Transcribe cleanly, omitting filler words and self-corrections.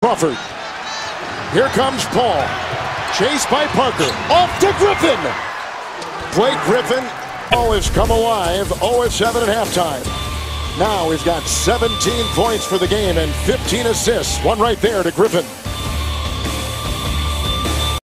Crawford. Here comes Paul. Chased by Parker. Off to Griffin. Blake Griffin. Paul has come alive. 0-7 at halftime. Now he's got 17 points for the game and 15 assists. One right there to Griffin.